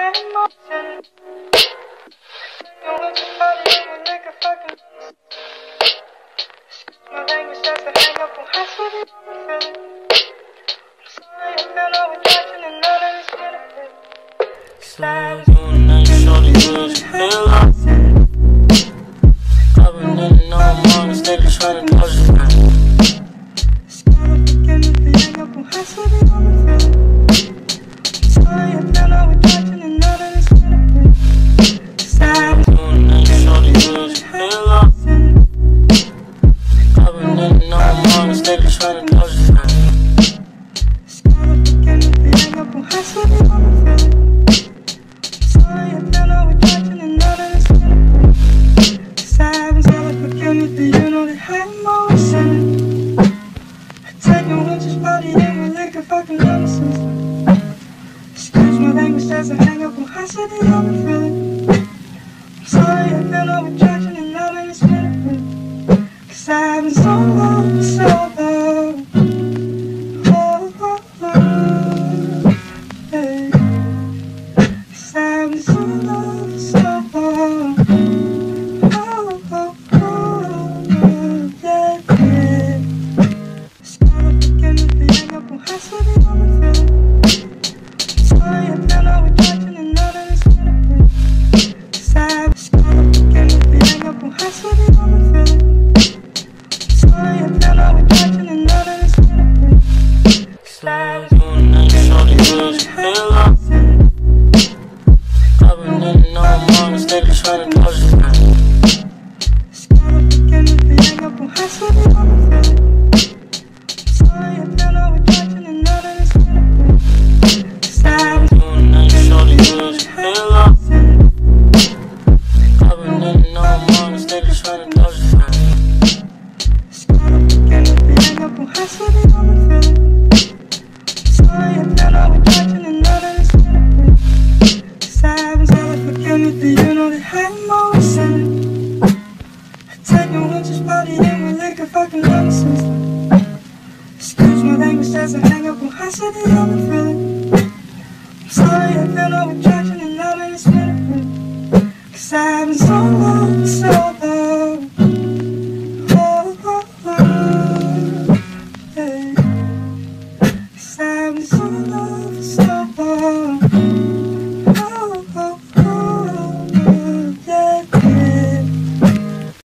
Slide on the night, shorty, good, hell up. I've been letting all my mistakes, trying to close your friend. Slide on the night, shorty, good, hell up. I've been letting all my mistakes, trying to close your friend. Excuse my language as I hang up on high city, I've been feeling. I'm sorry, I feel no attraction and now that it's been. Cause I've been so long, so long. Oh, oh, oh, hey. Cause I've been so long, so long. Oh, oh, oh, yeah, yeah. Stop again with the hang up on high city, I've been feeling. Sorry, I feel no attraction and now that it's been. Cause I've again with the hang up on high city, I've been feeling. Sorry, I feel no attraction and now that it's been. Slide on the night, shorty, good, hell up. I've been letting all my mistakes, trying to close your friend. Again with the hang up on high city, I've been feeling. Sorry, I feel no attraction and now that it's been. Slide on the night, shorty, good, hell up. I've been letting all my mistakes, trying to close your friend. Again with the hang up on high city, I've been feeling. Sorry, I feel no attraction and now that it's been. Cause I've been sorry, forgive me, do you know that I'm always sinning? I take no interest, body in with liquor, fucking nonsense. Excuse my language as I hang up on high city, I've been feeling. I'm sorry, I feel no attraction and now that it's been. Cause I've been